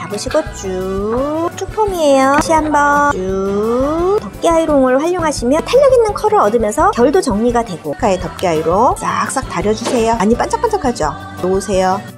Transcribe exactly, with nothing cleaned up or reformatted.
잡으시고 쭉 쭈폼이에요. 다시 한번 쭉 덮개 아이롱을 활용하시면 탄력 있는 컬을 얻으면서 결도 정리가 되고 가의 덮개 아이롱 싹싹 다려주세요. 많이 반짝반짝하죠? 놓으세요.